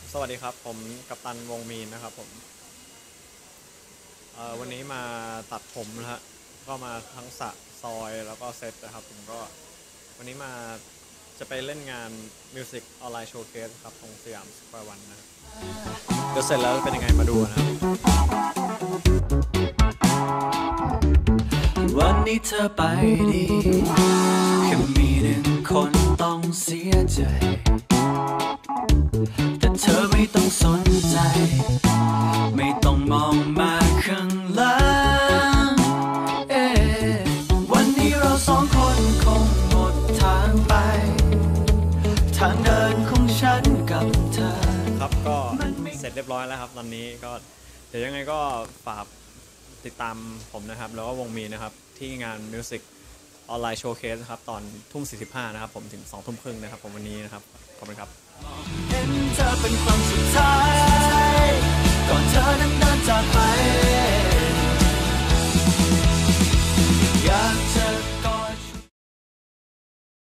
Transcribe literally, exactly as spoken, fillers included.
สวัสดีครับผมกัปตันวงมีนนะครับผมวันนี้มาตัดผมนะฮะก็มาทั้งสระซอยแล้วก็เซตนะครับผมก็วันนี้มาจะไปเล่นงานมิวสิกออนไลน์โชว์เคสครับตรงสยามสแควร์วันนะครับเดี๋ยวเสร็จแล้วเป็นยังไงมาดูนะครับวันนี้เธอไปดีแค่มีหนึ่งคนต้องเสียใจแต่เธอไม่ต้องสนใจไม่ต้องมองมาข้างหลังเอ๊วันนี้เราสองคนคงหมดทางไปทางเดินของฉันกับเธอครับก็เสร็จเรียบร้อยแล้วครับตอนนี้ก็เดี๋ยวยังไงก็ฝากติดตามผมนะครับแล้วก็วงมีนะครับที่งานมิวสิกออนไลน์โชว์เคสนะครับตอนทุ่มสี่สิบห้านะครับผมถึงสองทุ่มครึ่งนะครับผมวันนี้นะครับขอบคุณครับเห็นเธอเป็นครั้งสุดท้าย